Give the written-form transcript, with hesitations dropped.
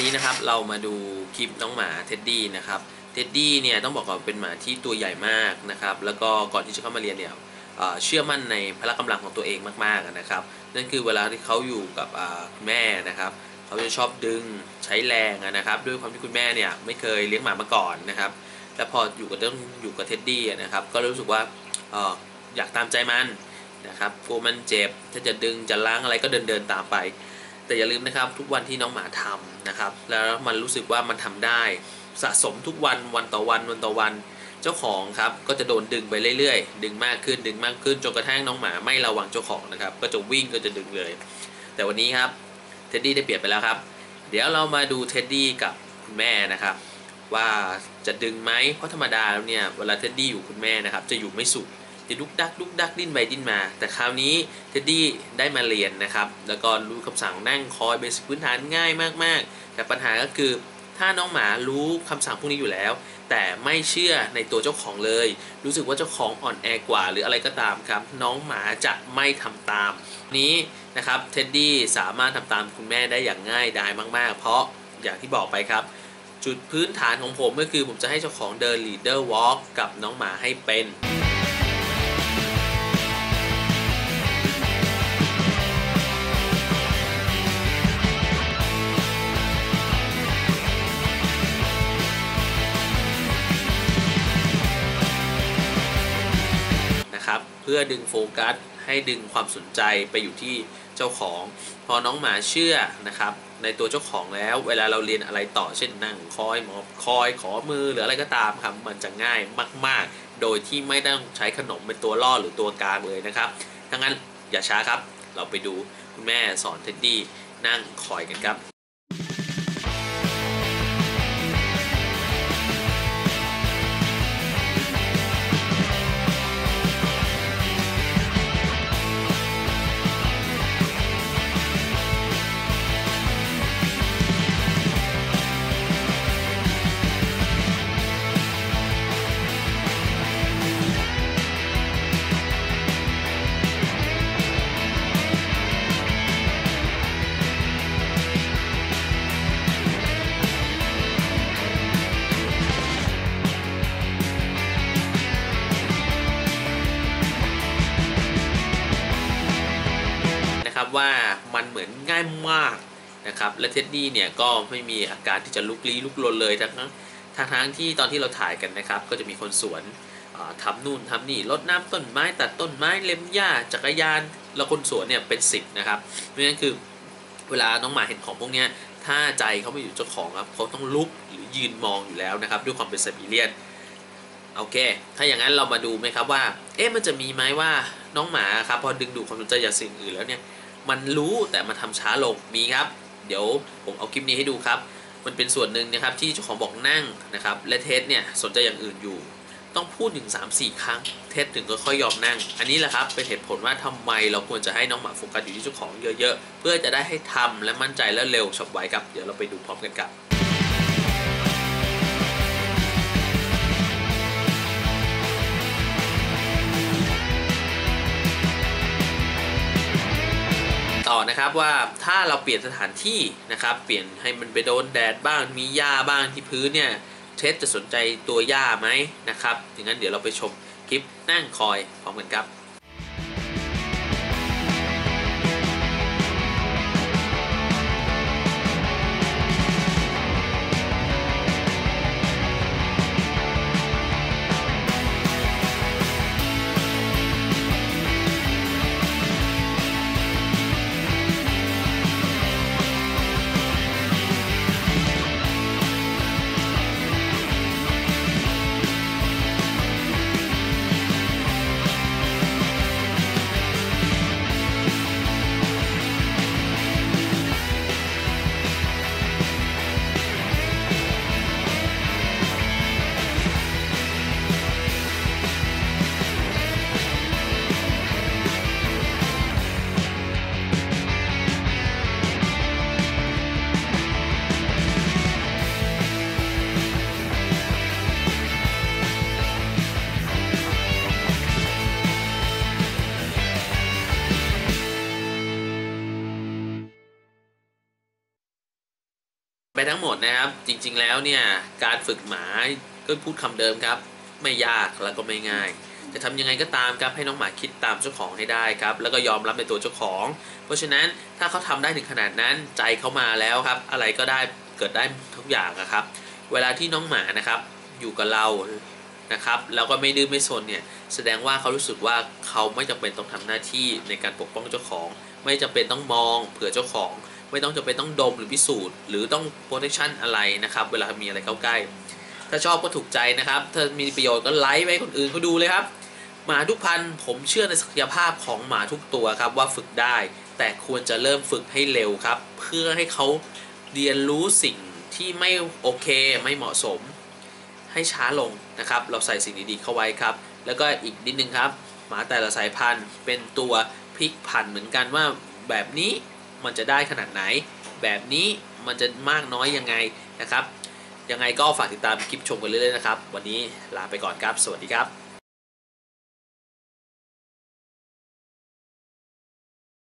นี้นะครับเรามาดูคลิปน้องหมาเท็ดดี้นะครับเท็ดดี้เนี่ยต้องบอกว่าเป็นหมาที่ตัวใหญ่มากนะครับแล้วก็ก่อนที่จะเข้ามาเรียนเนี่ยเชื่อมั่นในพละกำลังของตัวเองมากๆนะครับนั่นคือเวลาที่เขาอยู่กับคุณแม่นะครับเขาจะชอบดึงใช้แรงนะครับด้วยความที่คุณแม่เนี่ยไม่เคยเลี้ยงหมามาก่อนนะครับแล้วพออยู่กับเท็ดดี้นะครับก็รู้สึกว่าอยากตามใจมันนะครับกลัวมันเจ็บถ้าจะดึงจะล้างอะไรก็เดินตามไปแต่อย่าลืมนะครับทุกวันที่น้องหมาทำนะครับแล้วมันรู้สึกว่ามันทำได้สะสมทุกวันวันต่อวันเจ้าของครับก็จะโดนดึงไปเรื่อยๆดึงมากขึ้นจนกระทั่งน้องหมาไม่ระวังเจ้าของนะครับก็จะวิ่งก็จะดึงเลยแต่วันนี้ครับเท็ดดี้ได้เปลี่ยนไปแล้วครับเดี๋ยวเรามาดูเท็ดดี้กับคุณแม่นะครับว่าจะดึงไหมเพราะธรรมดาแล้วเนี่ยเวลาเท็ดดี้อยู่คุณแม่นะครับจะอยู่ไม่สุขจะดุกดักดิ้นไปดิ้นมาแต่คราวนี้เท็ดดี้ได้มาเรียนนะครับแล้วก็รู้คำสั่งนั่งคอยเบสิกพื้นฐานง่ายมากๆแต่ปัญหาก็คือถ้าน้องหมารู้คำสั่งพวกนี้อยู่แล้วแต่ไม่เชื่อในตัวเจ้าของเลยรู้สึกว่าเจ้าของอ่อนแอกว่าหรืออะไรก็ตามครับน้องหมาจะไม่ทำตามนี้นะครับเท็ดดี้สามารถทำตามคุณแม่ได้อย่างง่ายดายมากๆเพราะอย่างที่บอกไปครับจุดพื้นฐานของผมก็คือผมจะให้เจ้าของเดิน leader walk กับน้องหมาให้เป็นเพื่อดึงโฟกัสให้ดึงความสนใจไปอยู่ที่เจ้าของพอน้องหมาเชื่อนะครับในตัวเจ้าของแล้วเวลาเราเรียนอะไรต่อเช่นนั่งคอยหมอบคอยขอมือหรืออะไรก็ตามครับมันจะง่ายมากๆโดยที่ไม่ต้องใช้ขนมเป็นตัวล่อหรือตัวกลางเลยนะครับถ้างั้นอย่าช้าครับเราไปดูคุณแม่สอนเท็ดดี้นั่งคอยกันครับว่ามันเหมือนง่ายมากนะครับและเท็ดดี้เนี่ยก็ไม่มีอาการที่จะลุกลี้ลุกลนเลยทั้งที่ตอนที่เราถ่ายกันนะครับก็จะมีคนสวนทำนู่นทำนี่รดน้ำต้นไม้ตัดต้นไม้เล็มหญ้าจักรยานแล้วคนสวนเนี่ยเป็น10นะครับเพราะฉะนั้นคือเวลาน้องหมาเห็นของพวกนี้ถ้าใจเขาไม่อยู่เจ้าของครับเขาต้องลุกหรือยืนมองอยู่แล้วนะครับด้วยความเป็นไซบีเรียนโอเคถ้าอย่างนั้นเรามาดูไหมครับว่ามันจะมีไหมว่าน้องหมาครับพอดึงดูดความสนใจจากสิ่งอื่นแล้วเนี่ยมันรู้แต่มันทำช้าลงมีครับเดี๋ยวผมเอาคลิปนี้ให้ดูครับมันเป็นส่วนหนึ่งนะครับที่เจ้าของบอกนั่งนะครับและเท็ดเนี่ยสนใจอย่างอื่นอยู่ต้องพูดถึง 3-4 ครั้งเท็ดถึงก็ค่อยยอมนั่งอันนี้แหละครับเป็นเหตุผลว่าทำไมเราควรจะให้น้องหมาโฟกัสอยู่ที่เจ้าของเยอะๆเพื่อจะได้ให้ทำและมั่นใจและเร็วฉับไวครับเดี๋ยวเราไปดูพร้อมกันครับต่อนะครับว่าถ้าเราเปลี่ยนสถานที่นะครับเปลี่ยนให้มันไปโดนแดดบ้างมีหญ้าบ้างที่พื้นเนี่ยเท็ดจะสนใจตัวหญ้าไหมนะครับอย่างนั้นเดี๋ยวเราไปชมคลิปนั่งคอยพร้อมกันครับทั้งหมดนะครับจริงๆแล้วเนี่ยการฝึกหมาก็พูดคำเดิมครับไม่ยากแล้วก็ไม่ง่ายจะทำยังไงก็ตามครับให้น้องหมาคิดตามเจ้าของให้ได้ครับแล้วก็ยอมรับในตัวเจ้าของ เพราะฉะนั้นถ้าเขาทำได้ถึงขนาดนั้นใจเขามาแล้วครับอะไรก็ได้เกิดได้ทุกอย่างนะครับเวลาที่น้องหมานะครับอยู่กับเรานะครับแล้วก็ไม่ดื้อไม่ซนเนี่ยแสดงว่าเขารู้สึกว่าเขาไม่จำเป็นต้องทำหน้าที่ในการปกป้องเจ้าของไม่จำเป็นต้องมองเผื่อเจ้าของไม่ต้องจำเป็นต้องดมหรือพิสูจน์หรือต้อง protection อะไรนะครับเวลามีอะไรเข้าใกล้ถ้าชอบก็ถูกใจนะครับถ้ามีประโยชน์ก็ไลค์ไว้คนอื่นเขาดูเลยครับหมาทุกพันธุ์ผมเชื่อในศักยภาพของหมาทุกตัวครับว่าฝึกได้แต่ควรจะเริ่มฝึกให้เร็วครับเพื่อให้เขาเรียนรู้สิ่งที่ไม่โอเคไม่เหมาะสมให้ช้าลงนะครับเราใส่สิ่งดีๆเข้าไว้ครับแล้วก็อีกนิดนึงครับหมาแต่ละสายพันธุ์เป็นตัวพลิกผันเหมือนกันว่าแบบนี้มันจะได้ขนาดไหนแบบนี้มันจะมากน้อยยังไงนะครับยังไงก็ฝากติดตามคลิปชมกันเรื่อยๆนะครับวันนี้ลาไปก่อนครับสวัสดีครับ